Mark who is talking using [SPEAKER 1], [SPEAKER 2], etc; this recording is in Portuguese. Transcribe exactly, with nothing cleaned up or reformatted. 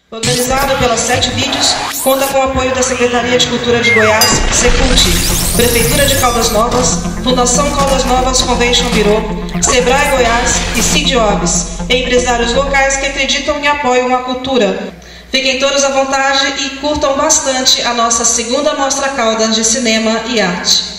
[SPEAKER 1] Organizado pelas Sete Vídeos, conta com o apoio da Secretaria de Cultura de Goiás, Secult, Prefeitura de Caldas Novas, Fundação Caldas Novas Convention Bureau, Sebrae Goiás e Cidiobs, empresários locais que acreditam e apoiam a cultura. Fiquem todos à vontade e curtam bastante a nossa segunda Mostra Caldas de Cinema e Arte.